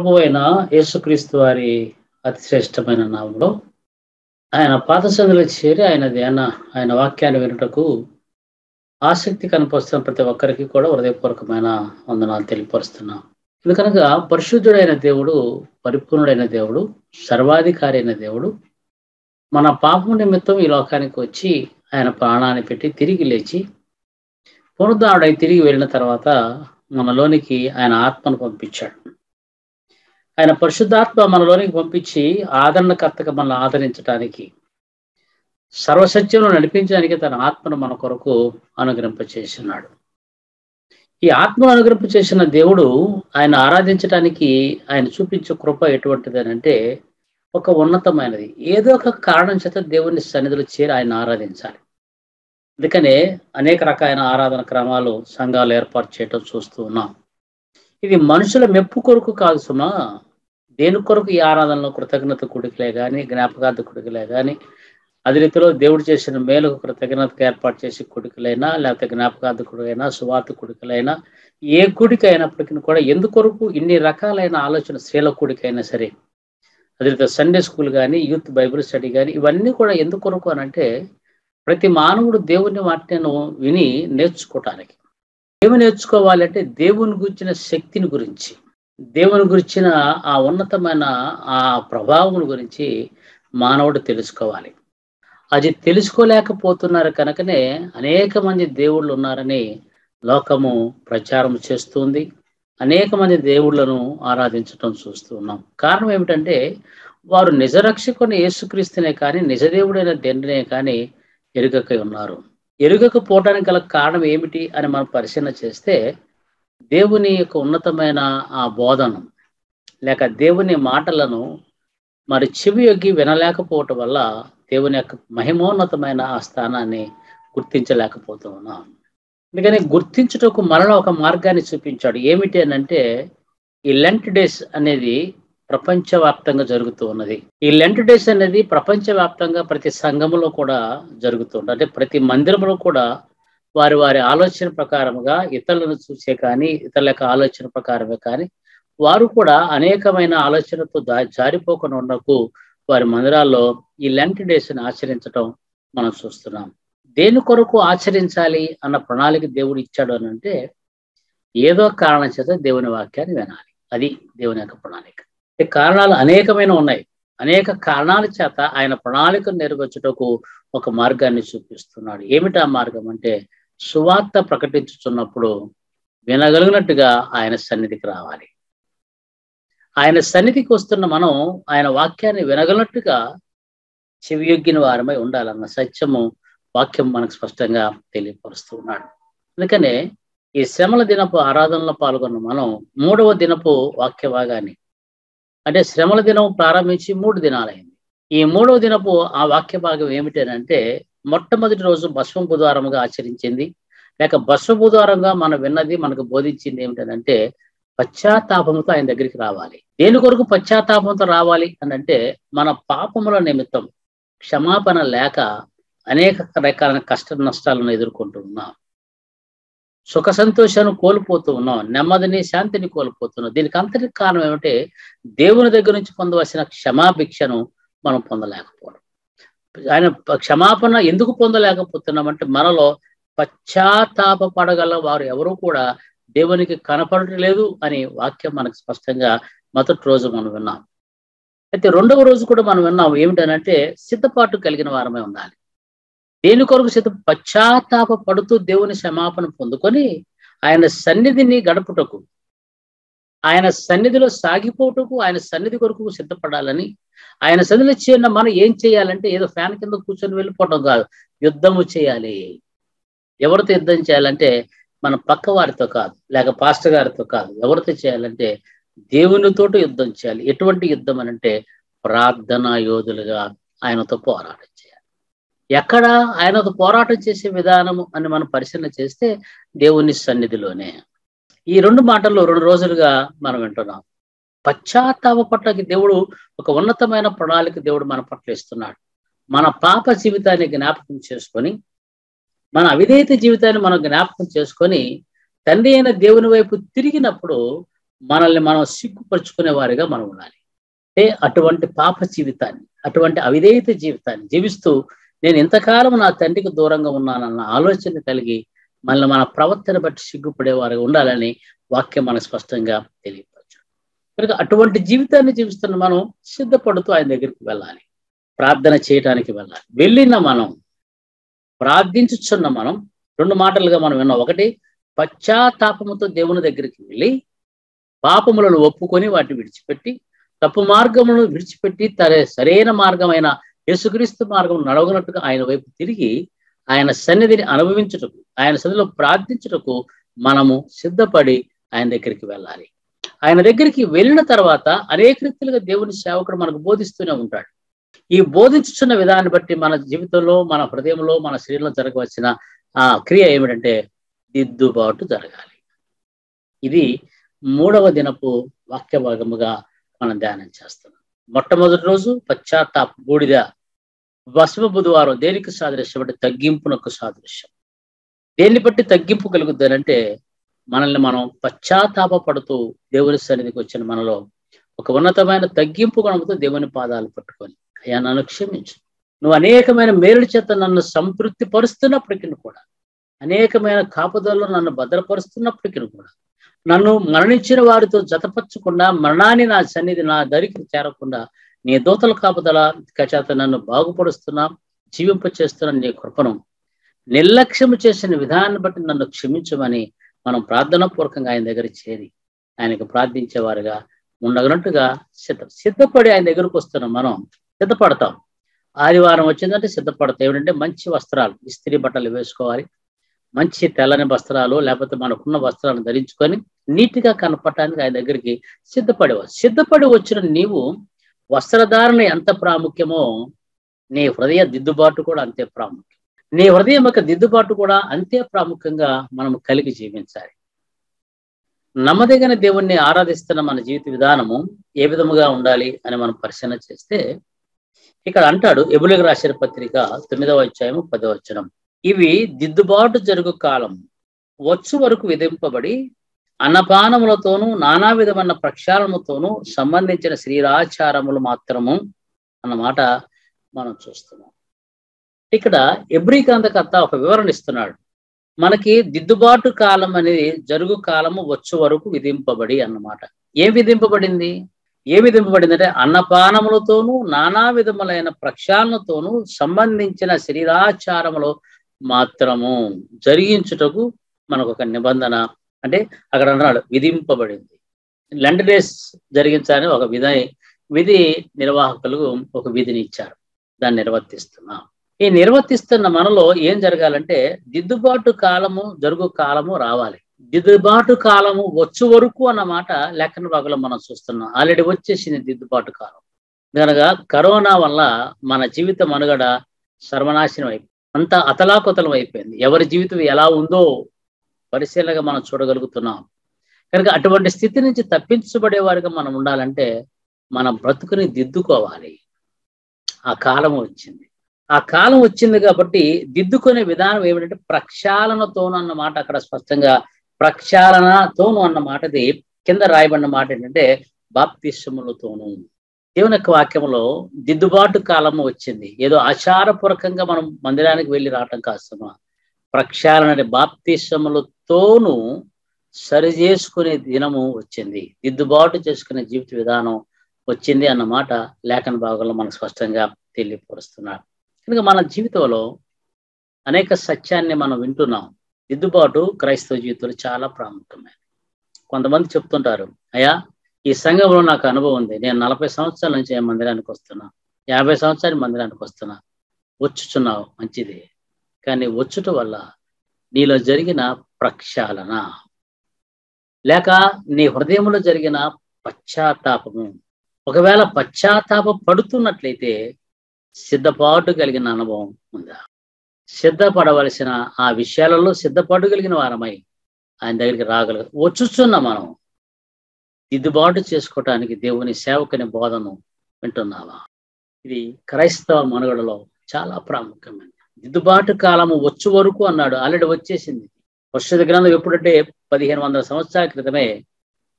ప్రభువైన యేసుక్రీస్తు వారి అతి శ్రేష్టమైన నామంలో ఆయన పాద సన్నిధిలో చేరి ఆయన వాక్యాన్ని వినుటకు ఆసక్తి కనపరుస్తున్న ప్రతి ఒక్కరికి కూడా హృదయపూర్వకమైన వందనాలు తెలియపరుస్తున్నాం. ఎందుకనగా పరిశుద్ధుడైన దేవుడు, పరిపూర్ణుడైన దేవుడు, సర్వాధికారి అయిన దేవుడు మన పాపం నిమిత్తం ఈ లోకానికి వచ్చి ఆయన ప్రాణాన్ని పెట్టి తిరిగి లేచి పునరుద్ధరణుడై తిరిగి వెళ్ళిన తర్వాత మనలోనికి ఆయన ఆత్మను పంపించాడు. ఆయన పరిశుద్ధాత్మ మనలోనికి పంపించి ఆదరణకర్తగా మనల్ని ఆదరించడానికి, సర్వసత్యంలో నడిపించడానికి తన ఆత్మను మన కొరకు అనుగ్రహింపచేస్తున్నాడు. ఈ ఆత్మను అనుగ్రహింపచేసిన దేవుడు ఆయన ఆరాధించడానికి ఆయన చూపించే కృప ఎటువంటిది అంటే ఒక ఉన్నతమైనది. ఏదో ఒక కారణం చేత దేవుని సన్నిధిలో చేరి ఆయన ఆరాధించాలి. అందుకనే అనేక రకాలైన ఆరాధన క్రమాలు సంఘాలు ఏర్పాటు చేయటం చూస్తూ ఉన్నాం. ఇది మనుషుల మెప్పు కొరకు కాదు సుమా. దేని కొరకు ఈ ఆరాధనలో కృతజ్ఞత కొడుకులే కానీ, జ్ఞాపకార్థ కొడుకులే కానీ, అదే రీతిలో దేవుడు చేసిన మేలుకు కృతజ్ఞతకు ఏర్పాటు చేసి కొడుకులైనా, లేకపోతే జ్ఞాపకార్థ కొడుకైనా, సువార్త కొడుకులైనా, ఏ గుడికి అయినప్పటికీ కూడా ఎందుకొరకు ఇన్ని రకాలైన ఆలోచన, స్త్రీల కొడుకైనా సరే, అదే రీతిలో సండే స్కూల్ కానీ, యూత్ బైబిల్ స్టడీ కానీ, ఇవన్నీ కూడా ఎందుకొరకు అని అంటే ప్రతి మానవుడు దేవుని వాటిని విని నేర్చుకోవటానికి. ఏమి నేర్చుకోవాలంటే దేవుని గురించిన శక్తిని గురించి, దేవుని గురించిన ఆ ఉన్నతమైన ఆ ప్రభావం గురించి మానవుడు తెలుసుకోవాలి. అది తెలుసుకోలేకపోతున్నారు కనుకనే అనేక మంది దేవుళ్ళు ఉన్నారని లోకము ప్రచారం చేస్తుంది. అనేక మంది దేవుళ్లను ఆరాధించటం చూస్తూ ఉన్నాం. కారణం ఏమిటంటే వారు నిజరక్షకుని యేసుక్రీస్తునే కానీ, నిజదేవుడైన తండ్రినే కానీ ఎరుగక ఉన్నారు. ఎరుగకపోవడానికి గల కారణం ఏమిటి అని మనం పరిశీలన చేస్తే దేవుని యొక్క ఉన్నతమైన ఆ బోధన లేక దేవుని మాటలను మరి చెవి యొగ్గి వినలేకపోవటం వల్ల దేవుని యొక్క మహిమోన్నతమైన ఆ స్థానాన్ని గుర్తించలేకపోతూ ఉన్నాం. అందుకని గుర్తించుటకు మరలా ఒక మార్గాన్ని చూపించాడు. ఏమిటి అని అంటే ఈ లెంట్ డేస్ అనేది ప్రపంచవ్యాప్తంగా జరుగుతూ ఉన్నది. ఈ లెంట్ డేస్ అనేది ప్రపంచవ్యాప్తంగా ప్రతి సంఘంలో కూడా జరుగుతుంది. అంటే ప్రతి మందిరంలో కూడా వారి వారి ఆలోచన ప్రకారముగా ఇతరులను చూసే కానీ, ఇతరుల యొక్క ఆలోచన ప్రకారమే కానీ, వారు కూడా అనేకమైన ఆలోచనతో జారిపోకుండా ఉండకు వారి మందిరాల్లో ఈ లెంట్ డేస్ని ఆచరించడం మనం చూస్తున్నాం. దేని కొరకు ఆచరించాలి అన్న ప్రణాళిక దేవుడు ఇచ్చాడు అని అంటే ఏదో కారణం చేత దేవుని వాక్యాన్ని వినాలి. అది దేవుని యొక్క ప్రణాళిక. ఈ కారణాలు అనేకమైన ఉన్నాయి. అనేక కారణాల చేత ఆయన ప్రణాళికను నెరవేర్చుటకు ఒక మార్గాన్ని చూపిస్తున్నాడు. ఏమిటి ఆ మార్గం అంటే సువార్త ప్రకటించుతున్నప్పుడు వినగలిగినట్టుగా ఆయన సన్నిధికి రావాలి. ఆయన సన్నిధికి వస్తున్న మనం ఆయన వాక్యాన్ని వినగలిగినట్టుగా చెవియొగ్గిన వారమై ఉండాలన్న సత్యము వాక్యం మనకు స్పష్టంగా తెలియపరుస్తూ ఉన్నాడు. అందుకనే ఈ శ్రమల దినపు ఆరాధనలో పాల్గొన్న మనం 3వ దినపు వాక్య భాగాన్ని, అంటే శ్రమల దినం ప్రారంభించి 3 దినాలైంది. ఈ 3వ దినపు ఆ వాక్య భాగం ఏమిటంటే మొట్టమొదటి రోజు భస్మ బుధవారంగా ఆచరించింది, లేక భస్మ బుధవారంగా మనం విన్నది, మనకు బోధించింది ఏమిటంటే పశ్చాత్తాపంతో ఆయన దగ్గరికి రావాలి. దేని కొరకు పశ్చాత్తాపంతో రావాలి అని అంటే మన పాపముల నిమిత్తం క్షమాపణ లేక అనేక రకాలైన కష్ట నష్టాలను ఎదుర్కొంటున్నాం. సుఖ సంతోషాన్ని కోల్పోతూ ఉన్నాం, నెమ్మదిని శాంతిని కోల్పోతున్నాం. దీనికి అంతటికి కారణం ఏమంటే దేవుని దగ్గర నుంచి పొందవలసిన క్షమాభిక్షను మనం పొందలేకపోవడం. ఆయన క్షమాపణ ఎందుకు పొందలేకపోతున్నామంటే మనలో పశ్చాత్తాప పడగల వారు ఎవరు కూడా దేవునికి కనపడలేదు అని వాక్యం మనకు స్పష్టంగా మొదటి రోజు మనం విన్నాం. అయితే 2వ రోజు కూడా మనం విన్నాం. ఏమిటనంటే సిద్ధపాటు కలిగిన వారమే ఉండాలి. దేని కొరకు పశ్చాత్తాప పడుతూ దేవుని క్షమాపణ పొందుకొని ఆయన సన్నిధిని గడుపుటకు, ఆయన సన్నిధిలో సాగిపోటుకు, ఆయన సన్నిధి కొరకు సిద్ధపడాలని, ఆయన సన్నిధిలో చేరిన మనం ఏం చేయాలంటే ఏదో ఫ్యాన్ కింద కూర్చొని వెళ్ళిపోవడం కాదు, యుద్ధము చేయాలి. ఎవరితో యుద్ధం చేయాలంటే మన పక్క వారితో కాదు, లేక పాస్టర్ గారితో కాదు. ఎవరితో చేయాలంటే దేవునితోటి యుద్ధం చేయాలి. ఎటువంటి యుద్ధం అనంటే ప్రార్థనా యోధులుగా ఆయనతో పోరాటం చేయాలి. ఎక్కడ ఆయనతో పోరాటం చేసే విధానము అని మనం పరిశీలన చేస్తే దేవుని సన్నిధిలోనే. ఈ 2 మాటల్లో 2 రోజులుగా మనం వింటున్నాం. పశ్చాత్తాప పట్లకి దేవుడు ఒక ఉన్నతమైన ప్రణాళిక దేవుడు మన పట్ల ఇస్తున్నాడు. మన పాప జీవితాన్ని జ్ఞాపకం చేసుకొని, మన అవిధేయత జీవితాన్ని మనం జ్ఞాపకం చేసుకొని తండ్రి అయిన దేవుని వైపు తిరిగినప్పుడు మనల్ని మనం సిగ్గుపరుచుకునే వారిగా మనం ఉండాలి. అంటే అటువంటి పాప జీవితాన్ని, అటువంటి అవిధేయత జీవితాన్ని జీవిస్తూ నేను ఇంతకాలం నా తండ్రికి దూరంగా ఉన్నానన్న ఆలోచన కలిగి మళ్ళీ మన ప్రవర్తన బట్టి సిగ్గుపడే వారిగా ఉండాలని వాక్యం మనకు స్పష్టంగా తెలియపరచు. కనుక అటువంటి జీవితాన్ని జీవిస్తున్న మనం సిద్ధపడుతూ ఆయన దగ్గరికి వెళ్ళాలి, ప్రార్థన చేయటానికి వెళ్ళాలి. వెళ్ళిన మనం, ప్రార్థించుచున్న మనం 2 మాటలుగా మనం విన్నాం. ఒకటి, పశ్చాత్తాపముతో దేవుని దగ్గరికి వెళ్ళి పాపములను ఒప్పుకొని వాటిని విడిచిపెట్టి, తప్పు మార్గములను విడిచిపెట్టి సరైన మార్గమైన యేసుక్రీస్తు మార్గం నడవనట్టుగా ఆయన వైపు తిరిగి ఆయన సన్నిధిని అనుభవించుటకు, ఆయన సన్నిధిలో ప్రార్థించుటకు మనము సిద్ధపడి ఆయన దగ్గరికి వెళ్ళాలి. ఆయన దగ్గరికి వెళ్ళిన తర్వాత అనేక రీతిలుగా దేవుని సేవకుడు మనకు బోధిస్తూనే ఉంటాడు. ఈ బోధించుతున్న విధానాన్ని బట్టి మన జీవితంలో, మన హృదయంలో, మన శరీరంలో జరగవలసిన ఆ క్రియ ఏమిటంటే దిద్దుబాటు జరగాలి. ఇది 3వ దినపు వాక్య భాగముగా మనం ధ్యానం చేస్తున్నాం. మొట్టమొదటి రోజు పశ్చాత్తాప బూడిద, భస్మ బుధవారం దేనికి సాదృశ్యం అంటే తగ్గింపునకు సాదృశ్యం. దేన్ని బట్టి తగ్గింపు కలుగుతుందంటే మనల్ని మనం పశ్చాత్తాప పడుతూ దేవుని సన్నిధికి వచ్చిన మనలో ఒక ఉన్నతమైన తగ్గింపు గుణంతో దేవుని పాదాలు పట్టుకొని, అయ్యా నన్ను క్షమించు, నువ్వు అనేకమైన మేలుల చేత నన్ను సంతృప్తి పరుస్తున్నప్పటికీ కూడా, అనేకమైన కాపుదల్లో నన్ను భద్రపరుస్తున్నప్పటికీ కూడా, నన్ను మరణించిన వారితో జతపరచకుండా, మరణాన్ని నా సన్నిధి నా దరికి చేరకుండా నీ దూతల కాపుదల చేత నన్ను బాగుపరుస్తున్నా, జీవింప చేస్తున్న నీ కృపను నిర్లక్ష్యము చేసిన విధానాన్ని బట్టి నన్ను క్షమించమని మనం ప్రార్థనా పూర్వకంగా ఆయన దగ్గర చేరి ఆయనకు ప్రార్థించేవారుగా ఉండగనట్టుగా సిద్ధపడి ఆయన దగ్గరకు వస్తున్నాం. మనం సిద్ధపడతాం. ఆదివారం వచ్చిందంటే సిద్ధపడతాం. ఏమిటంటే మంచి వస్త్రాలు, ఇస్త్రీ బట్టలు వేసుకోవాలి, మంచి తెల్లని వస్త్రాలు లేకపోతే మనకున్న వస్త్రాలను ధరించుకొని నీట్గా కనపడటానికి ఆయన దగ్గరికి సిద్ధపడి వచ్చిన నీవు వస్త్రధారణ ఎంత ప్రాముఖ్యమో నీ హృదయ దిద్దుబాటు కూడా అంతే ప్రాముఖ్యం. నీ హృదయం యొక్క దిద్దుబాటు కూడా అంతే ప్రాముఖ్యంగా మనం కలిగి జీవించాలి. నమ్మదగిన దేవుణ్ణి ఆరాధిస్తున్న మన జీవిత విధానము ఏ విధముగా ఉండాలి అని మనం పరిశీలన చేస్తే ఇక్కడ అంటాడు, ఎబులకు రాసిన పత్రిక 9వ అధ్యాయము 10వ వచనం, ఇవి దిద్దుబాటు జరుగు కాలం వచ్చు వరకు విధింపబడి అన్నపానములతోనూ నానా విధమైన ప్రక్షాళనతోనూ సంబంధించిన శరీరాచారములు మాత్రము అన్నమాట మనం చూస్తున్నాం. ఇక్కడ ఎబ్రీ గ్రంథకర్త ఒక వివరణ ఇస్తున్నాడు. మనకి దిద్దుబాటు కాలం అనేది జరుగు కాలము వచ్చు వరకు విధింపబడి అన్నమాట. ఏం విధింపబడింది అంటే అన్నపానములతోనూ నానా విధములైన ప్రక్షాళనతోనూ సంబంధించిన శరీరాచారములు మాత్రము జరిగించుటకు మనకు ఒక నిబంధన, అంటే అక్కడ అన్నాడు విధింపబడింది. లెంట్ డేస్ జరిగించాలని ఒక విధి నిర్వాహకులు ఒక విధిని ఇచ్చారు. దాన్ని నిర్వర్తిస్తున్నాం. ఈ నిర్వర్తిస్తున్న మనలో ఏం జరగాలంటే దిద్దుబాటు కాలము జరుగు కాలము రావాలి. దిద్దుబాటు కాలము వచ్చు వరకు అన్నమాట లేఖన భాగంలో మనం చూస్తున్నాం. ఆల్రెడీ వచ్చేసింది దిద్దుబాటు కాలం. కనుక కరోనా వల్ల మన జీవిత మనుగడ సర్వనాశనం అయిపోయింది, అంతా అతలాకుతలం అయిపోయింది. ఎవరి జీవితం ఎలా ఉందో పరిశీలనగా మనం చూడగలుగుతున్నాం. కనుక అటువంటి స్థితి నుంచి తప్పించబడే వారిగా మనం ఉండాలంటే మన బ్రతుకుని దిద్దుకోవాలి. ఆ కాలం వచ్చింది కాబట్టి దిద్దుకునే విధానం ఏమిటంటే ప్రక్షాళనతోను అన్నమాట. అక్కడ స్పష్టంగా ప్రక్షాళనతోను అన్న మాటది కింద రాయబడిన మాట ఏంటంటే బాప్తిస్మములతోను. దేవుని యొక్క వాక్యంలో దిద్దుబాటు కాలము వచ్చింది. ఏదో ఆచారపూర్వకంగా మనం మందిరానికి వెళ్ళి రావటం కాస్తమా, ప్రక్షాళన బాప్తిస్మములతోను సరి చేసుకునే దినము వచ్చింది, దిద్దుబాటు చేసుకునే జీవిత విధానం వచ్చింది అన్నమాట లేఖన భాగంలో మనకు స్పష్టంగా తెలియపరుస్తున్నాడు. కనుక మన జీవితంలో అనేక సత్యాన్ని మనం వింటున్నాం. దిద్దుబాటు క్రైస్తవ జీవితంలో చాలా ప్రాముఖ్యమైనది. కొంతమంది చెప్తుంటారు, అయ్యా ఈ సంఘంలో నాకు అనుభవం ఉంది, నేను 40 సంవత్సరాల నుంచి మందిరానికి వస్తున్నా, 50 సంవత్సరాల మందిరానికి వస్తున్నా. వచ్చుచున్నావు మంచిది, కానీ వచ్చుట వల్ల నీలో జరిగిన ప్రక్షాళన లేక నీ హృదయంలో జరిగిన పశ్చాత్తాపము, ఒకవేళ పశ్చాత్తాప పడుతున్నట్లయితే సిద్ధపాటు కలిగిన అనుభవం ఉందా? సిద్ధపడవలసిన ఆ విషయాలలో సిద్ధపాటు కలిగిన వారమై ఆయన దగ్గరికి రాగలరు. వచ్చుచున్న మనం దిద్దుబాటు చేసుకోవటానికి దేవుని సేవకుని బోధను వింటున్నావా? ఇది క్రైస్తవ మనుగడలో చాలా ప్రాముఖ్యమైనది. దిద్దుబాటు కాలము వచ్చు వరకు అన్నాడు, ఆల్రెడీ వచ్చేసింది. పరిశుద్ధ గ్రంథం ఎప్పుడంటే 1500 సంవత్సరాల క్రితమే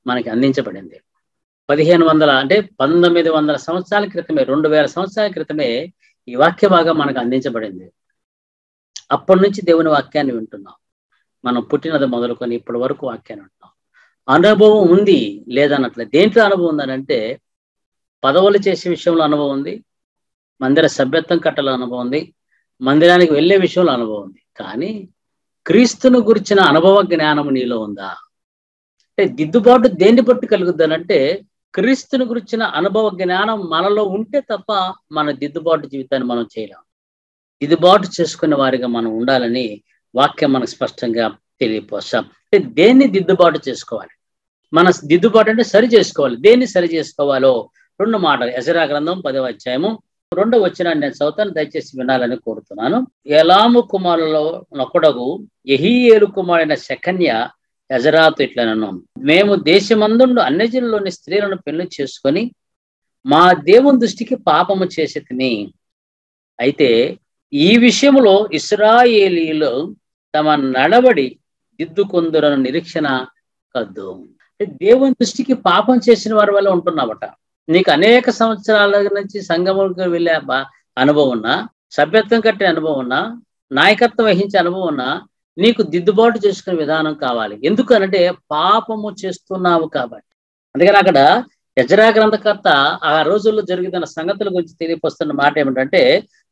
మనకి అందించబడింది. 1500 అంటే 1900 సంవత్సరాల క్రితమే, 2000 సంవత్సరాల క్రితమే ఈ వాక్య భాగం మనకు అందించబడింది. అప్పటి నుంచి దేవుని వాక్యాన్ని వింటున్నాం. మనం పుట్టినది మొదలుకొని ఇప్పటి వరకు వాక్యాన్ని వింటున్నాం. అనుభవం ఉంది లేదన్నట్లే. దేంట్లో అనుభవం ఉందనంటే, పదవులు చేసే విషయంలో అనుభవం ఉంది, మందిర సభ్యత్వం కట్టల అనుభవం ఉంది, మందిరానికి వెళ్ళే విషయంలో అనుభవం ఉంది. కానీ క్రీస్తును గురించిన అనుభవ జ్ఞానం నీలో ఉందా? అంటే దిద్దుబాటు దేన్ని బట్టి కలుగుద్దనంటే, క్రీస్తుని గురించిన అనుభవ జ్ఞానం మనలో ఉంటే తప్ప మన దిద్దుబాటు జీవితాన్ని మనం చేయలేం. దిద్దుబాటు చేసుకునే వారిగా మనం ఉండాలని వాక్యం మనకు స్పష్టంగా తెలియపోస్తాం. అంటే దేన్ని దిద్దుబాటు చేసుకోవాలి? మన దిద్దుబాటు అంటే సరి చేసుకోవాలి. దేన్ని సరి చేసుకోవాలో 2 మాటలు. యెషయా గ్రంథం 10వ అధ్యాయము 2వ వచనాన్ని నేను చదువుతాను, దయచేసి వినాలని కోరుతున్నాను. ఎలాము కుమారులలో నొకడగు యెహీయేలు కుమారుడైన షెకన్య యెజరాతో ఇట్లనెను, మేము దేశమందుండు అన్యజనుల్లోని స్త్రీలను పెళ్లి చేసుకొని మా దేవుని దృష్టికి పాపము చేసితిమి. అయితే ఈ విషయంలో ఇశ్రాయేలీయులు తమ నడవడి దిద్దుకొందురను నిరీక్షణ కద్దు. దేవుని దృష్టికి పాపం చేసిన వారి వల్ల ఉంటున్నావట. నీకు అనేక సంవత్సరాల నుంచి సంఘములకు వెళ్ళే అనుభవం ఉన్నా, సభ్యత్వం కట్టే అనుభవం ఉన్నా, నాయకత్వం వహించే అనుభవం ఉన్నా, నీకు దిద్దుబాటు చేసుకునే విధానం కావాలి. ఎందుకనంటే పాపము చేస్తున్నావు కాబట్టి. అందుకని అక్కడ యెషయా గ్రంథకర్త ఆ రోజుల్లో జరుగుతున్న సంగతుల గురించి తెలియపరుస్తున్న మాట ఏమిటంటే,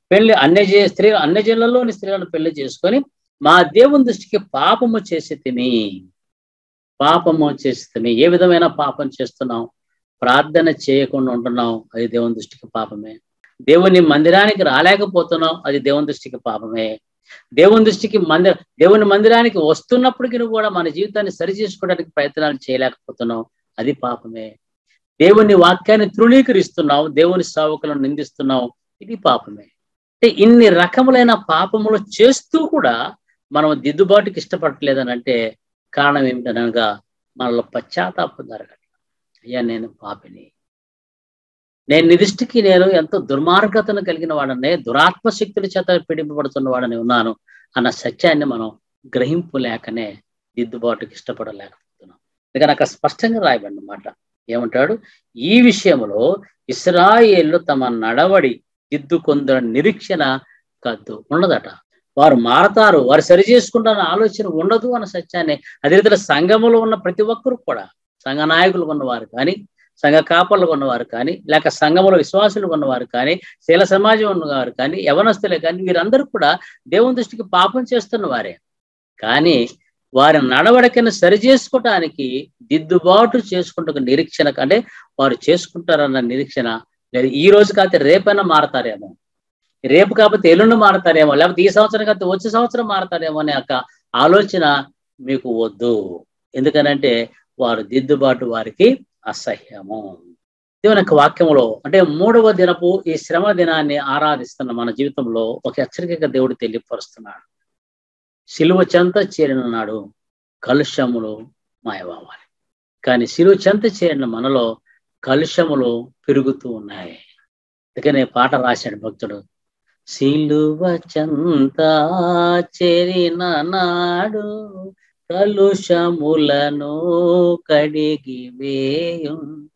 అన్యజనులలోని స్త్రీలను పెళ్లి చేసుకొని మా దేవుని దృష్టికి పాపము చేసితిమి. పాపము చేసితిమి. ఏ విధమైన పాపం చేస్తున్నాం? ప్రార్థన చేయకుండా ఉంటున్నాం, అది దేవుని దృష్టికి పాపమే. దేవుని మందిరానికి రాలేకపోతున్నాం, అది దేవుని దృష్టికి పాపమే. దేవుని మందిరానికి వస్తున్నప్పటికీ కూడా మన జీవితాన్ని సరి చేసుకోవడానికి ప్రయత్నాలు చేయలేకపోతున్నాం, అది పాపమే. దేవుని వాక్యాన్ని తృణీకరిస్తున్నావు, దేవుని సేవకులను నిందిస్తున్నావు, ఇది పాపమే. అంటే ఇన్ని రకములైన పాపములు చేస్తూ కూడా మనం దిద్దుబాటుకి ఇష్టపడలేదని అంటే కారణం ఏమిటనగా మనలో పశ్చాత్తాపం జరగదు. అయ్యా నేను పాపిని, నేను నీ దృష్టికి నేను ఎంతో దుర్మార్గతను కలిగిన వాడనే, దురాత్మ శక్తుల చేత పీడింపబడుతున్న వాడని ఉన్నాను అన్న సత్యాన్ని మనం గ్రహింపు లేకనే దిద్దుబాటుకి ఇష్టపడలేకపోతున్నాం. అందుకని అక్కడ స్పష్టంగా రాయబడిన మాట ఏమంటాడు? ఈ విషయంలో ఇశ్రాయేలు తమ నడవడి దిద్దుకొందర నిరీక్షణ కద్దు ఉండదట. వారు మారతారు, వారు సరి చేసుకుంటారన్న ఆలోచన ఉండదు అన్న సత్యాన్ని అదే రీతిలో సంఘములో ఉన్న ప్రతి ఒక్కరు కూడా, సంఘ నాయకులు ఉన్నవారు కానీ, సంఘ కాపర్లు ఉన్నవారు కానీ, లేక సంఘములో విశ్వాసులు ఉన్నవారు కానీ, శీల సమాజం ఉన్నవారు కానీ, యవనస్తులే కానీ, వీరందరూ కూడా దేవుని దృష్టికి పాపం చేస్తున్న వారే. కానీ వారి నడవడికను సరి చేసుకోవటానికి దిద్దుబాటు చేసుకుంటూ నిరీక్షణ, అంటే వారు చేసుకుంటారన్న నిరీక్షణ లేదు. ఈ రోజు కాకపోతే రేపైనా మారతారేమో, రేపు కాకపోతే ఎల్లుండి మారతారేమో, లేకపోతే ఈ సంవత్సరం కాకపోతే వచ్చే సంవత్సరం మారతారేమో అనే ఒక ఆలోచన మీకు వద్దు. ఎందుకనంటే వారు దిద్దుబాటు వారికి అసహ్యము. దేవుని యొక్క వాక్యంలో అంటే 3వ దినపు ఈ శ్రమ దినాన్ని ఆరాధిస్తున్న మన జీవితంలో ఒక హెచ్చరికగా దేవుడు తెలియపరుస్తున్నాడు. సిలువ చెంత చేరిన నాడు కలుషములు మాయమవ్వాలి. కానీ సిలువ చెంత చేరిన మనలో కలుషములు పెరుగుతూ ఉన్నాయి. అందుకనే పాట రాశాడు భక్తుడు, సిలువ చెంత చేరిన నాడు కలుషములను కడిగి వేయు.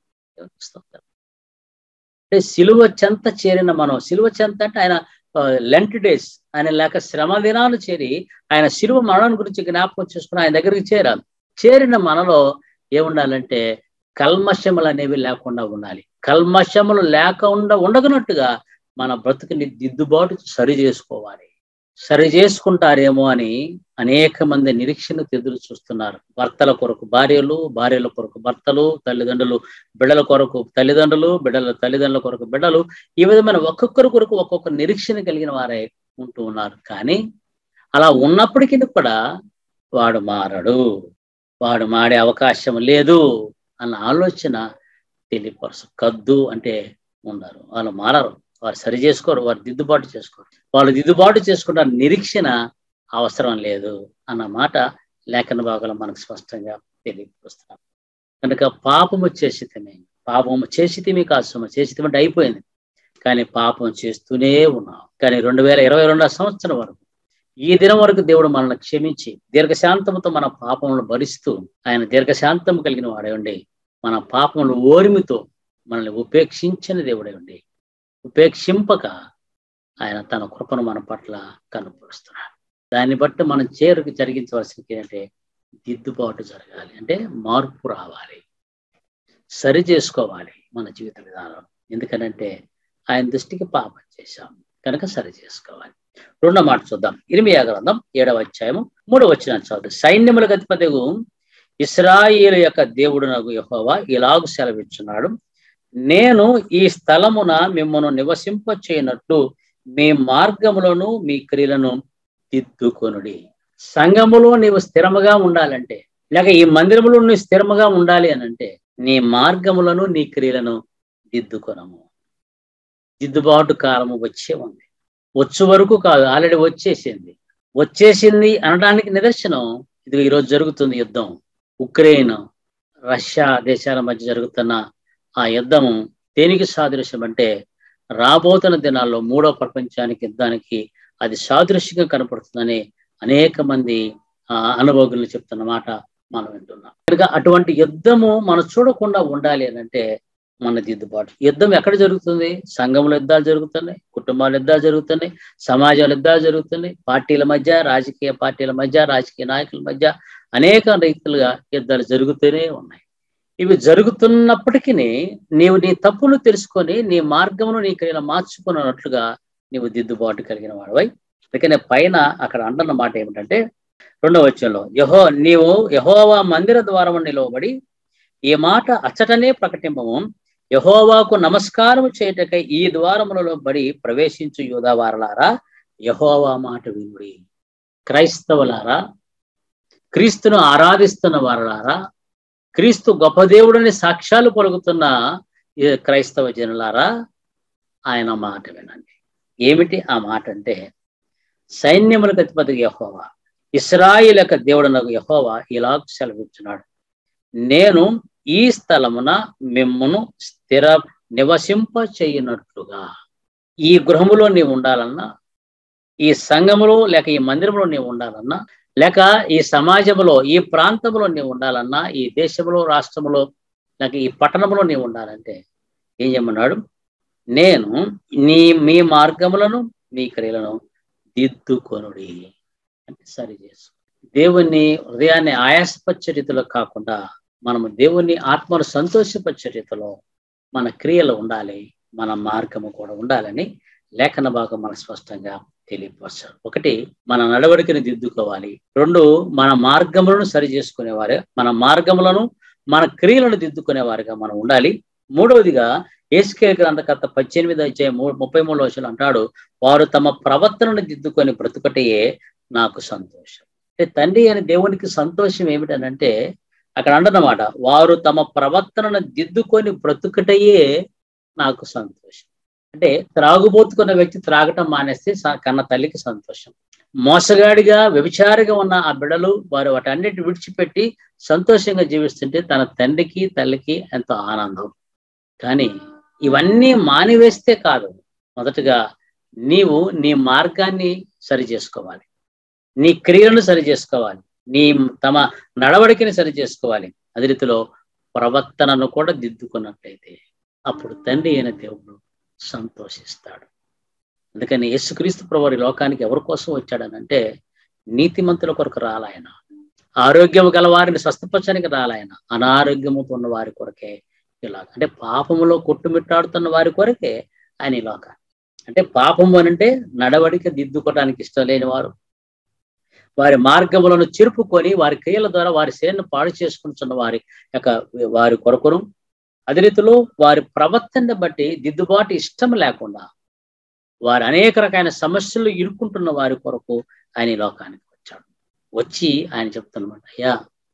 అంటే సిలువ చెంత చేరిన మనం, సిలువ చెంత అంటే ఆయన లెంట్ డేస్, ఆయన లేక శ్రమ దినాలు చేరి ఆయన సిలువ మరణం గురించి జ్ఞాపకం చేసుకుని ఆయన దగ్గరికి చేరాలి. చేరిన మనలో ఏముండాలంటే కల్మషములు అనేవి లేకుండా ఉండాలి. కల్మషములు లేకుండా ఉండగనట్టుగా మన బ్రతుకుని దిద్దుబాటు సరి చేసుకోవాలి. సరి చేసుకుంటారేమో అని అనేక మంది నిరీక్షణకు ఎదురు చూస్తున్నారు. భర్తల కొరకు భార్యలు, భార్యల కొరకు భర్తలు, తల్లిదండ్రులు బిడ్డల కొరకు తల్లిదండ్రులు, బిడ్డల తల్లిదండ్రుల కొరకు బిడ్డలు, ఈ విధమైన ఒక్కొక్కరి కొరకు ఒక్కొక్క నిరీక్షణ కలిగిన వారే ఉంటూ ఉన్నారు. కానీ అలా ఉన్నప్పటికీ కూడా వాడు మారడు, వాడు మాడే అవకాశం లేదు అన్న ఆలోచన తెలియపరచు. కద్దు అంటే ఉండరు, వాళ్ళు మారరు, వారు సరి చేసుకోరు, వారు దిద్దుబాటు చేసుకోరు. వాళ్ళు దిద్దుబాటు చేసుకుంటారు, నిరీక్షణ అవసరం లేదు అన్న మాట లేఖన భాగంలో మనకు స్పష్టంగా తెలియపరుస్తున్నాం. కనుక పాపము చేసితిమి కాదు, చేసితిమంటే అయిపోయింది, కానీ పాపం చేస్తూనే ఉన్నాం. కానీ 2022 సంవత్సరం వరకు ఈ దినం వరకు దేవుడు మనల్ని క్షమించి దీర్ఘశాంతముతో మన పాపములను భరిస్తూ ఆయన దీర్ఘశాంతం కలిగిన వాడే ఉండి మన పాపములు ఓర్మితో మనల్ని ఉపేక్షించిన దేవుడే ఉండి ఉపేక్షింపక ఆయన తన కృపను మన పట్ల కనుపరుస్తున్నాడు. దాన్ని బట్టి మనం జరిగించవలసింది ఏంటంటే దిద్దుబాటు జరగాలి, అంటే మార్పు రావాలి, సరి చేసుకోవాలి మన జీవిత విధానం. ఎందుకనంటే ఆయన దృష్టికి పాపం చేశాం కనుక సరి చేసుకోవాలి. రెండో మాట చూద్దాం. ఇర్మియా గ్రంథం 7వ అధ్యాయము 3వ వచనం చదువు. సైన్యములకు అధిపతియగు ఇశ్రాయేలు యొక్క దేవుడునగు యెహోవా ఇలాగు సెలవిచ్చున్నాడు, నేను ఈ స్థలమున మిమ్మల్ని నివసింప చేయనట్లు మీ మార్గములను మీ క్రియలను దిద్దుకొనుడి. సంఘములో నీవు స్థిరముగా ఉండాలంటే, లేక ఈ మందిరములో నువ్వు స్థిరముగా ఉండాలి అని అంటే నీ మార్గములను నీ క్రియలను దిద్దుకొనము. దిద్దుబాటు కాలము వచ్చే ఉంది, వచ్చు వరకు కాదు, ఆల్రెడీ వచ్చేసింది అనడానికి నిదర్శనం ఇది. ఈరోజు జరుగుతుంది యుద్ధం, ఉక్రెయిన్ రష్యా దేశాల మధ్య జరుగుతున్న ఆ యుద్ధము దేనికి సాదృశ్యం అంటే రాబోతున్న దినాల్లో 3వ ప్రపంచానికి యుద్ధానికి అది సాదృశ్యంగా కనపడుతుందని అనేక మంది అనుభవజ్ఞులు చెప్తున్న మాట మనం వింటున్నాం. కనుక అటువంటి యుద్ధము మనం చూడకుండా ఉండాలి అని అంటే మన దిద్దుబాటు. యుద్ధం ఎక్కడ జరుగుతుంది? సంఘంలో యుద్ధాలు జరుగుతున్నాయి, కుటుంబాల యుద్ధాలు జరుగుతున్నాయి, సమాజాల యుద్ధాలు జరుగుతున్నాయి, పార్టీల మధ్య, రాజకీయ పార్టీల మధ్య, రాజకీయ నాయకుల మధ్య అనేక రీతులుగా యుద్ధాలు జరుగుతూనే ఉన్నాయి. ఇవి జరుగుతున్నప్పటికీ నీవు నీ తప్పును తెలుసుకొని నీ మార్గమును నీ క్రియలు మార్చుకున్నట్లుగా నీవు దిద్దుబాటు కలిగిన వాడవై. అందుకనే పైన అక్కడ అంటున్న మాట ఏమిటంటే 2వ వచనంలో నీవు యెహోవా మందిర ద్వారము నిలవబడి ఈ మాట అచ్చటనే ప్రకటింపము, యెహోవాకు నమస్కారం చేయటకై ఈ ద్వారములలో బడి ప్రవేశించు యూదావారలారా యెహోవా మాట వినుడి. క్రైస్తవులారా, క్రీస్తును ఆరాధిస్తున్న వారలారా, క్రీస్తు గొప్ప దేవుడిని సాక్ష్యాలు పలుకుతున్న క్రైస్తవ జనులారా ఆయన మాట వినండి. ఏమిటి ఆ మాట అంటే సైన్యములకు అధిపతి యెహోవా ఇశ్రాయేలు యొక్క దేవుడనగు యెహోవా ఇలాగ సెలవిచ్చున్నాడు, నేను ఈ స్థలమున మిమ్మును స్థిర నివసింప చేయనట్లుగా. ఈ గృహములో నీవు ఉండాలన్నా, ఈ సంఘములో లేక ఈ మందిరంలో నీవు ఉండాలన్నా, లేక ఈ సమాజంలో ఈ ప్రాంతంలో నీవు ఉండాలన్నా, ఈ దేశంలో రాష్ట్రంలో లేక ఈ పట్టణంలో నీవు ఉండాలంటే ఏం చేయమన్నాడు? నేను మీ మార్గములను మీ క్రియలను దిద్దుకొనుడి అంటే సరి చేసు. దేవుని హృదయాన్ని ఆయాసపరిచే రీతిలో కాకుండా మనము దేవుని ఆత్మను సంతోషపరిచే రీతిలో మన క్రియలు ఉండాలి, మన మార్గము కూడా ఉండాలని లేఖన భాగం మనకు స్పష్టంగా తెలియపరచారు. 1 మన నడవడికని దిద్దుకోవాలి, 2 మన మార్గములను సరి చేసుకునేవారు, మన మార్గములను మన క్రియలను దిద్దుకునేవారుగా మనం ఉండాలి. 3వదిగా యేసుకేలు గ్రంథకర్త 18వ అధ్యాయం 33వ వచనం అంటాడు, వారు తమ ప్రవర్తనను దిద్దుకొని బ్రతుకటయే నాకు సంతోషం. అంటే తండ్రి అని దేవునికి సంతోషం ఏమిటనంటే అక్కడ అంటున్నమాట, వారు తమ ప్రవర్తనను దిద్దుకొని బ్రతుకటయే నాకు సంతోషం. అంటే త్రాగుబోతుకున్న వ్యక్తి త్రాగటం మానేస్తే కన్న తల్లికి సంతోషం. మోసగాడిగా వ్యభిచారిగా ఉన్న ఆ బిడ్డలు వారు వాటన్నిటి విడిచిపెట్టి సంతోషంగా జీవిస్తుంటే తన తండ్రికి తల్లికి ఎంతో ఆనందం. కానీ ఇవన్నీ మానివేస్తే కాదు, మొదటగా నీవు నీ మార్గాన్ని సరి చేసుకోవాలి, నీ క్రియలను సరి చేసుకోవాలి, తమ నడవడికని సరి చేసుకోవాలి. అదే రీతిలో ప్రవర్తనను కూడా దిద్దుకున్నట్లయితే అప్పుడు తండ్రి అయిన దేవుడు సంతోషిస్తాడు. అందుకని యేసుక్రీస్తు ప్రభువు లోకానికి ఎవరి కోసం వచ్చాడనంటే నీతిమంతుల కొరకు రాలాయన, ఆరోగ్యము గల వారిని స్వస్థపరచడానికి రాలాయన, అనారోగ్యముతో ఉన్న వారి కొరకే ఇలాగ, అంటే పాపములో కొట్టుమిట్టాడుతున్న వారి కొరకే ఆయన ఈ లోకాన్ని. అంటే పాపము అనంటే నడవడిక దిద్దుకోవడానికి ఇష్టం లేని వారు, వారి మార్గములను చెరుపుకొని వారి క్రియల ద్వారా వారి సేనను పాడు చేసుకుంటున్న వారి కొరకును, అదే రీతిలో వారి ప్రవర్తనను బట్టి దిద్దుబాటు ఇష్టం లేకుండా వారు అనేక రకమైన సమస్యలు ఇరుక్కుంటున్న వారి కొరకు ఆయన ఈ లోకానికి వచ్చాడు. వచ్చి ఆయన చెప్తున్నమాట, అయ్యా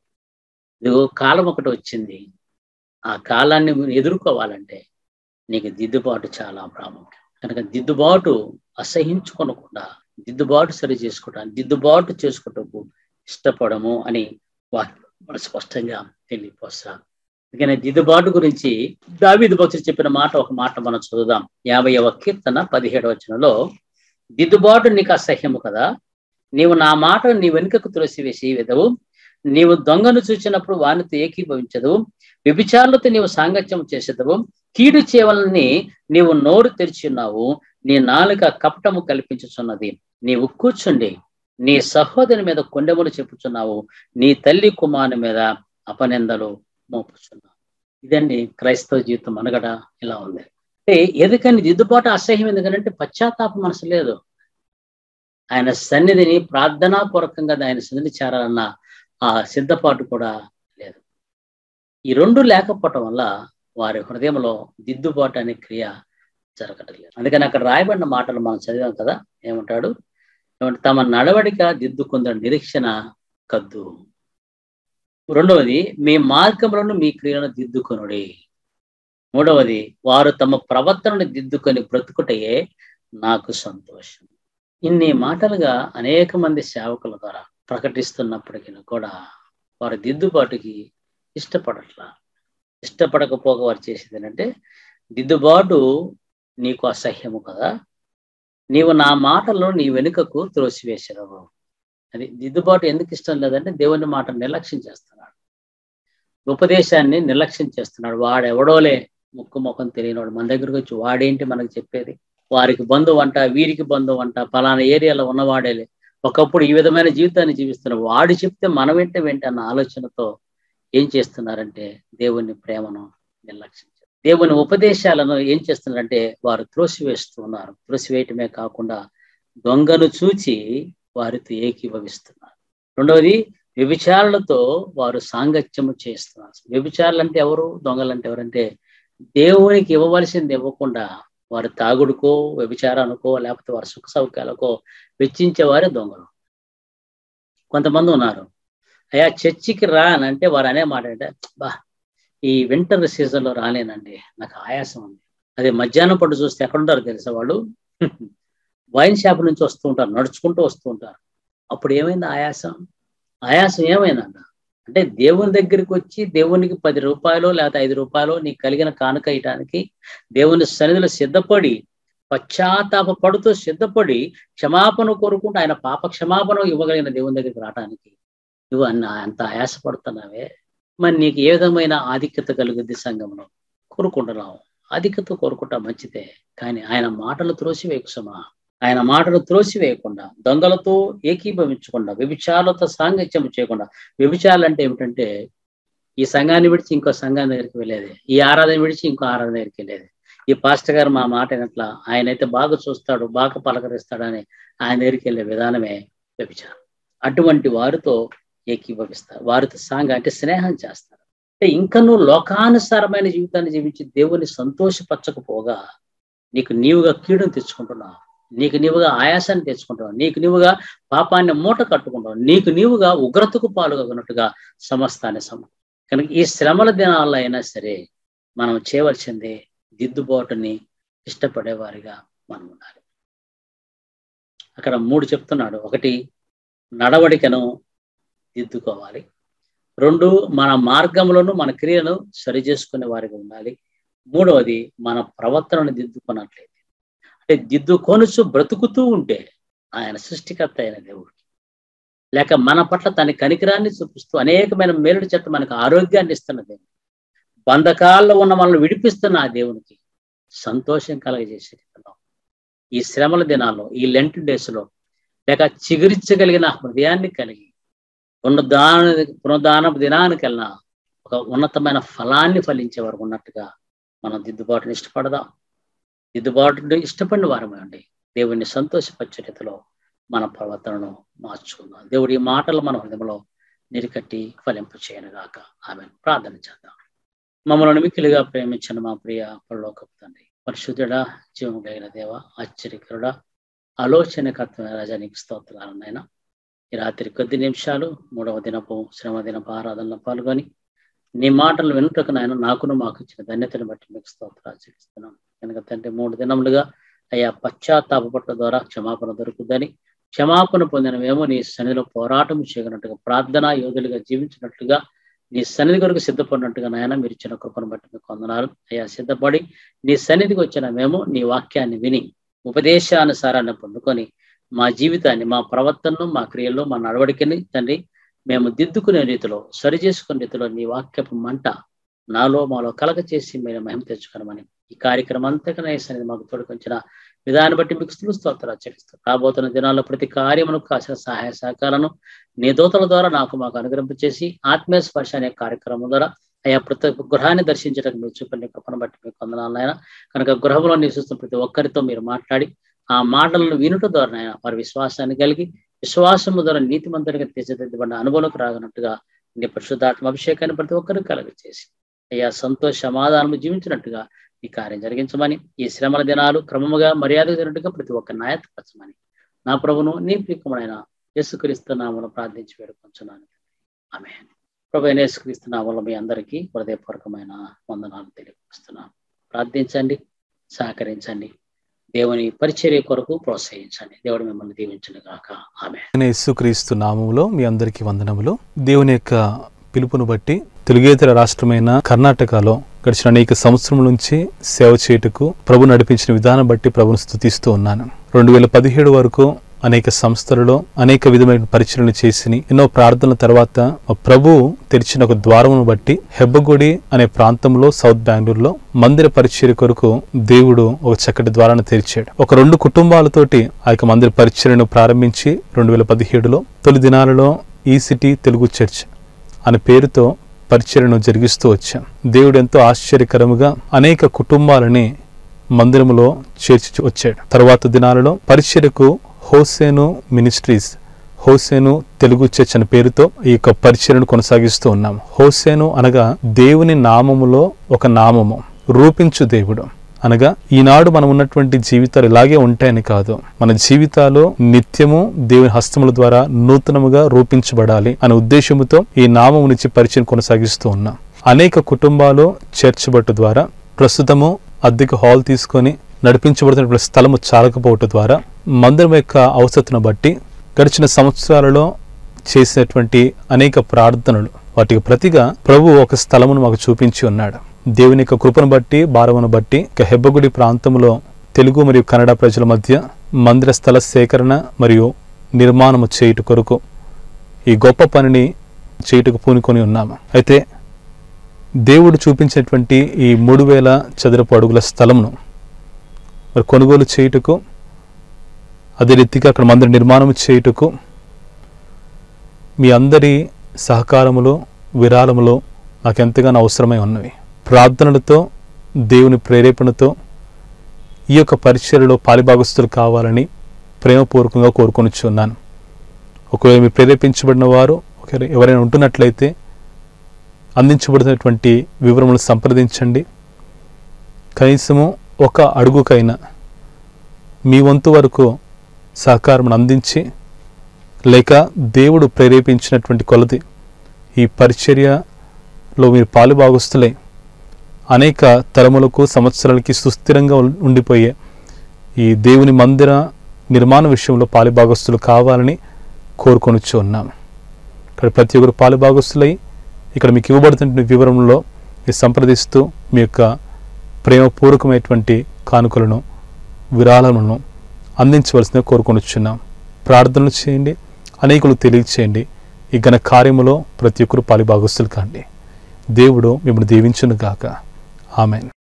ఇదిగో కాలం ఒకటి వచ్చింది, ఆ కాలాన్ని ఎదుర్కోవాలంటే నీకు దిద్దుబాటు చాలా ప్రాముఖ్యం. కనుక దిద్దుబాటు అసహించుకోనకుండా దిద్దుబాటు సరి చేసుకోవడానికి దిద్దుబాటు చేసుకోవటకు ఇష్టపడము అని వారు స్పష్టంగా తెలియపోస్తారు. అందుకని దిద్దుబాటు గురించి దావీదు భక్తుడు చెప్పిన ఒక మాట మనం చదువుదాం. 50వ కీర్తన 17వ వచనంలో, దిద్దుబాటు నీకు అసహ్యము కదా, నీవు నా మాటను నీ వెనుకకు త్రోసివేసి వెదవు. నీవు దొంగను చూచినప్పుడు వానితో ఏకీభవించదు. వ్యభిచారులతో నీవు సాంగత్యం చేసేదవు. కీడు చేయవలని నీవు నోరు తెరిచున్నావు. నీ నాలుక కపటము కల్పించుచున్నది. నీవు కూర్చుండి నీ సహోదరుని మీద కొండెములు చెప్పుచున్నావు. నీ తల్లి కుమారుని మీద అపనిందలు మోపుచున్నావు. ఇదండి క్రైస్తవ జీవితం అనగడ ఇలా ఉంది. అంటే ఎందుకని దిద్దుబాటు అసహ్యం, ఎందుకంటే పశ్చాత్తాప మనసు లేదు. ఆయన సన్నిధిని ప్రార్థనాపూర్వకంగా ఆయన సన్నిధి చేరాలన్న ఆ సిద్ధపాటు కూడా లేదు. ఈ రెండు లేకపోవటం వల్ల వారి హృదయంలో దిద్దుబాటు అనే క్రియ జరగటం లేదు. అందుకని అక్కడ రాయబడిన మాటలు మనం చదివాం కదా, ఏమంటాడు? తమ నడవడిక దిద్దుకుంద నిరీక్షణ కద్దు. రెండవది, మీ మార్గములను మీ క్రియలను దిద్దుకొనుడి. మూడవది, వారు తమ ప్రవర్తనను దిద్దుకొని బ్రతుకుటయే నాకు సంతోషం. ఇన్ని మాటలుగా అనేక మంది సేవకుల ద్వారా ప్రకటిస్తున్నప్పటికీ కూడా వారి దిద్దుబాటుకి ఇష్టపడకపోగా వారు చేసేది ఏంటంటే, దిద్దుబాటు నీకు అసహ్యము కదా, నీవు నా మాటలను నీ వెనుకకు త్రోసివేసావు. అది దిద్దుబాటు ఎందుకు ఇష్టం లేదంటే, దేవుని మాట నిర్లక్ష్యం చేస్తున్నాడు, ఉపదేశాన్ని నిర్లక్ష్యం చేస్తున్నాడు. వాడెవడోలే, ముక్కు ముఖం తెలియనివాడు మన దగ్గరకు వచ్చి వాడేంటి మనకు చెప్పేది, వారికి బంధువు అంట, వీరికి బంధువు అంట, పలానా ఏరియాలో ఉన్నవాడేలే, ఒకప్పుడు ఈ విధమైన జీవితాన్ని జీవిస్తున్నాడు, వాడు చెప్తే మనం వెంట అన్న ఆలోచనతో ఏం చేస్తున్నారంటే దేవుని ప్రేమను నిర్లక్ష్యం, దేవుని ఉపదేశాలను ఏం చేస్తున్నారంటే వారు త్రోసివేస్తున్నారు. త్రోసివేయటమే కాకుండా దొంగను చూచి వారితో ఏకీభవిస్తున్నారు. రెండవది, వ్యభిచారులతో వారు సాంగత్యము చేస్తున్నారు. వ్యభిచారులు అంటే ఎవరు, దొంగలు అంటే ఎవరంటే దేవునికి ఇవ్వవలసింది ఇవ్వకుండా వారు తాగుడుకో, వ్యభిచారానికో, లేకపోతే వారి సుఖ సౌఖ్యాలకో వెచ్చించేవారే దొంగలు. కొంతమంది ఉన్నారు, అయ్యా చర్చికి రా అని అంటే వారు అనే మాట అంటే, బా ఈ వింటర్ సీజన్లో రాలేనండి, నాకు ఆయాసం ఉంది. అదే మధ్యాహ్నం పట్టు చూస్తే ఎక్కడుంటారు తెలుసా, వాళ్ళు వైన్ షాప్ నుంచి వస్తూ ఉంటారు, నడుచుకుంటూ వస్తూ ఉంటారు. అప్పుడు ఏమైంది ఆయాసం ఏమైందంట అంటే, దేవుని దగ్గరికి వచ్చి దేవునికి 10 రూపాయలు లేకపోతే 5 రూపాయలు నీకు కలిగిన కానుక ఇయటానికి దేవుని సన్నిధిలో సిద్ధపడి, పశ్చాత్తాప పడుతూ సిద్ధపడి క్షమాపణ కోరుకుంటూ ఆయన పాప క్షమాపణ ఇవ్వగలిగిన దేవుని దగ్గరికి రావడానికి నువ్వు అంత ఆయాసపడుతున్నావే, మరి నీకు ఏ విధమైన ఆధిక్యత కలుగుద్ది సంఘంలో? కోరుకుంటున్నావు, ఆధిక్యత కోరుకుంటా మంచిదే, కానీ ఆయన మాటలు త్రోసివేయకు సుమా. ఆయన మాటలు త్రోసివేయకుండా, దొంగలతో ఏకీభవించకుండా, వ్యభిచారులతో సాంగత్యం చేయకుండా. వ్యభిచారులు అంటే ఏమిటంటే, ఈ సంఘాన్ని విడిచి ఇంకో సంఘాన్ని దగ్గరికి వెళ్ళేది, ఈ ఆరాధన విడిచి ఇంకో ఆరాధన దగ్గరికి వెళ్ళేది. ఈ పాస్టర్ గారు మా మాట అయినట్లా, ఆయనైతే బాగా చూస్తాడు, బాగా పలకరిస్తాడని ఆయన దగ్గరికి వెళ్ళే విధానమే వ్యభిచారం. అటువంటి వారితో ఏకీభవిస్తారు, వారితో అంటే స్నేహం చేస్తారు. అంటే ఇంకా నువ్వు లోకానుసారమైన జీవితాన్ని జీవించి దేవుని సంతోషపరచకపోగా నీకు నీవుగా కీడును తెచ్చుకుంటున్నావు, నీకు నీవుగా ఆయాసాన్ని తెచ్చుకుంటున్నావు, నీకు నీవుగా పాపాన్ని మూట కట్టుకుంటావు, నీకు నీవుగా ఉగ్రతకు పాల్గొన్నట్టుగా సమస్తాన్ని కనుక ఈ శ్రమల దినాల్లో అయినా సరే మనం చేయవలసిందే దిద్దుబాటుని ఇష్టపడేవారిగా మనం ఉండాలి. అక్కడ 3 చెప్తున్నాడు. 1, నడవడికను దిద్దుకోవాలి. 2, మన మార్గములను మన క్రియలను సరి చేసుకునే వారిగా ఉండాలి. 3వది, మన ప్రవర్తనను దిద్దుకున్నట్లయితే, అంటే దిద్దుకొనుచు బ్రతుకుతూ ఉంటే ఆయన సృష్టికర్త అయిన దేవుడికి, లేక మన పట్ల తన కనికరాన్ని చూపిస్తూ అనేకమైన మేలుడి చేత మనకు ఆరోగ్యాన్ని ఇస్తున్న దేవుడు, బంధకాల్లో ఉన్న మనల్ని విడిపిస్తున్న ఆ దేవునికి సంతోషం కలగజేసే ఈ శ్రమల దినాల్లో, ఈ లెంట్ డేస్లో, లేక చిగురించగలిగిన హృదయాన్ని కలిగి పునరుద్ధానపు దినానికెళ్ళినా ఒక ఉన్నతమైన ఫలాన్ని ఫలించే వరకు ఉన్నట్టుగా మనం దిద్దుబాటుని ఇష్టపడదాం. దిద్దుబాటుని ఇష్టపడిన వారమండి దేవుణ్ణి సంతోషపరిచేతలో మన ప్రవర్తనను మార్చుకుందాం. దేవుడి ఈ మాటలు మన హృదయంలో నిరికట్టి ఫలింప చేయనుగాక. ఆమేన్. ప్రార్థన చేద్దాం. మమ్మల్ని మిక్కిలిగా ప్రేమించిన మా ప్రియ పరలోకపు తండ్రి, పరిశుద్ధుడా, జీవము కలిగిన దేవ, ఆశ్చర్యకరుడా, ఆలోచనకర్తమైన రాజా, నీకు స్తోత్రాలు నాయనా. ఈ రాత్రి కొద్ది నిమిషాలు 3వ దినపు శ్రమ దినపు ఆరాధనలో పాల్గొని నీ మాటలు వినుటకు నాయన నాకును మాకు ఇచ్చిన ధన్యతను బట్టి మీకు స్తోత్రాలు చెల్లిస్తున్నాం. కనుక తండ్రి 3 దినములుగా అయ్యా పశ్చాత్తాపపట్ల ద్వారా క్షమాపణ దొరుకుతుందని, క్షమాపణ పొందిన మేము నీ సన్నిధిలో పోరాటం చేయగలిగినట్టుగా, ప్రార్థనా యోధులుగా జీవించినట్లుగా, నీ సన్నిధి కొరకు సిద్ధపడినట్టుగా నాయన మీరు ఇచ్చిన కృపను బట్టి మీకు వందనాలు అయ్యా. సిద్ధపడి నీ సన్నిధికి వచ్చిన మేము నీ వాక్యాన్ని విని ఉపదేశానుసారాన్ని పొందుకొని మా జీవితాన్ని, మా ప్రవర్తనను, మా క్రియల్లో, మా నడవడికని తండ్రి మేము దిద్దుకునే రీతిలో, సరిచేసుకునే రీతిలో నీ వాక్యపు మంట నాలో మాలో కలగ చేసి మీరు మహిమ తెచ్చుకోనమని ఈ కార్యక్రమం అంతకనే సన్నిధి మాకు తోడుకొంచిన విధానం బట్టి మీకు స్తోత్రాలు చెల్లిస్తాం. రాబోతున్న దినాల్లో ప్రతి కార్యమునకు కాసిన సహాయ సహకారాలను నీ దూతల ద్వారా మాకు అనుగ్రహింపచేసి ఆత్మీయ స్పర్శ అనే కార్యక్రమం ద్వారా అయా ప్రతి గృహాన్ని దర్శించడానికి మీరు చూపండి కృపను బట్టి మీకు వందనాలైనా. కనుక గృహంలో నివసిస్తున్న ప్రతి ఒక్కరితో మీరు మాట్లాడి ఆ మాటలను వినుట ద్వారా వారి విశ్వాసాన్ని కలిగి విశ్వాసము ద్వారా నీతిమంతుడిగా తీర్చిదిద్దబడిన అనుభవంలోకి రాగనట్టుగా నీ పరిశుద్ధాత్మ అభిషేకాన్ని ప్రతి ఒక్కరికి కలుగజేసి అయ్యా సంతోష సమాధానము జీవించినట్టుగా ఈ కార్యం జరిగించమని, ఈ శ్రమల దినాలు క్రమముగా మర్యాద జరిగినట్టుగా ప్రతి ఒక్క నాయకపరచమని నా ప్రభును నీ ప్రియమైన యేసుక్రీస్తు నామమున ప్రార్థించి వేడుకొంచున్నాను. ఆమేన్. ప్రభు యేసుక్రీస్తు నామములో మీ అందరికీ హృదయపూర్వకమైన వందనాలు తెలియజేస్తున్నాను. ప్రార్థించండి, సహకరించండి, దేవుని పరిచర్య కొరకు ప్రోత్సహించండి. దేవుడు మిమ్మల్ని దీవించును గాక. ఆమేన్. యేసుక్రీస్తు నామములో మీ అందరికీ వందనములు. దేవుని యొక్క పిలుపును బట్టి తెలుగేతర రాష్ట్రమైన కర్ణాటకలో గడిచిన అనేక సంవత్సరం నుంచి సేవ చేయుటకు ప్రభు నడిపించిన విధానం బట్టి ప్రభును స్తుతిస్తూ ఉన్నాను. 2017 వరకు అనేక సంస్థలలో అనేక విధమైన పరిచయలు చేసి ఎన్నో ప్రార్థనల తర్వాత ప్రభు తెరిచిన ఒక ద్వారమును బట్టి హెబ్బగుడి అనే ప్రాంతంలో సౌత్ బెంగళూరులో మందిర పరిచర్య కొరకు దేవుడు ఒక చక్కటి ద్వారాన్ని తెరిచాడు. ఒక 2 కుటుంబాలతోటి ఆ యొక్క మందిర పరిచర్యను ప్రారంభించి 2017లో తొలి దినాలలో ఈ సిటీ తెలుగు చర్చ్ అనే పేరుతో పరిచర్యను జరిగిస్తూ వచ్చాం. దేవుడు ఎంతో ఆశ్చర్యకరముగా అనేక కుటుంబాలని మందిరములో చేర్చి వచ్చాడు. తర్వాత దినాలలో పరిచర్యకు Hosanna ministries, Hosanna Telugu church అనే పేరుతో ఈ యొక్క పరిచర్యను కొనసాగిస్తూ ఉన్నాం. హోసేను అనగా దేవుని నామములో ఒక నామము, రూపించు దేవుడు అనగా ఈనాడు మనం ఉన్నటువంటి జీవితాలు ఇలాగే ఉంటాయని కాదు, మన జీవితాలు నిత్యము దేవుని హస్తముల ద్వారా నూతనముగా రూపించబడాలి అనే ఉద్దేశముతో ఈ నామము నుంచి పరిచయం కొనసాగిస్తూ ఉన్నాం. అనేక కుటుంబాలు చర్చ్ బట్టు ద్వారా ప్రస్తుతము అద్దెకు హాల్ తీసుకొని నడిపించబడుతున్న స్థలము చాలకపోవటం ద్వారా మందిరం యొక్క అవసరతను బట్టి గడిచిన సంవత్సరాలలో చేసినటువంటి అనేక ప్రార్థనలు వాటికి ప్రతిగా ప్రభు ఒక స్థలమును మాకు చూపించి ఉన్నాడు. దేవుని యొక్క కృపను బట్టి భారమును బట్టి హెబ్బగుడి ప్రాంతంలో తెలుగు మరియు కన్నడ ప్రజల మధ్య మందిర స్థల సేకరణ మరియు నిర్మాణము చేయుట కొరకు ఈ గొప్ప పనిని చేయుటకు పూనుకొని ఉన్నాము. అయితే దేవుడు చూపించినటువంటి ఈ 3000 చదరపు అడుగుల స్థలమును మరి కొనుగోలు చేయుటకు, అదే రీతిగా అక్కడ మందిర నిర్మాణం చేయుటకు మీ అందరి సహకారములు, విరాళములు నాకు ఎంతగానో అవసరమై ఉన్నవి. ప్రార్థనలతో, దేవుని ప్రేరేపణతో ఈ యొక్క పరిచర్యలో పాలిభాగస్తులు కావాలని ప్రేమపూర్వకంగా కోరుకొనిచున్నాను. ఒకవేళ మీరు ప్రేరేపించబడిన వారు ఎవరైనా ఉంటున్నట్లయితే అందించబడినటువంటి వివరములు సంప్రదించండి. కనీసము ఒక అడుగుకైనా మీ వంతు వరకు సహకారం అందించి, లేక దేవుడు ప్రేరేపించినటువంటి కొలది ఈ పరిచర్యలో మీరు పాలుభాగస్తులై అనేక తరములకు, సంవత్సరాలకి సుస్థిరంగా ఉండిపోయే ఈ దేవుని మందిర నిర్మాణ విషయంలో పాలుభాగస్తులు కావాలని కోరుకొనిచ్చు ఉన్నాము. ఇక్కడ ప్రతి ఒక్కరు పాలుభాగస్తులై ఇక్కడ మీకు ఇవ్వబడుతున్న వివరంలో మీరు సంప్రదిస్తూ మీ యొక్క ప్రేమపూర్వకమైనటువంటి కానుకలను, విరాళములను అందించవలసిందిగా కోరుకొనిచున్నాం. ప్రార్థనలు చేయండి, అనేకులు తెలియచేయండి. ఈ ఘన కార్యములో ప్రతి ఒక్కరు పాలుభాగస్తులు కాండి. దేవుడు మిమ్మల్ని దీవించును గాక. ఆమెన్.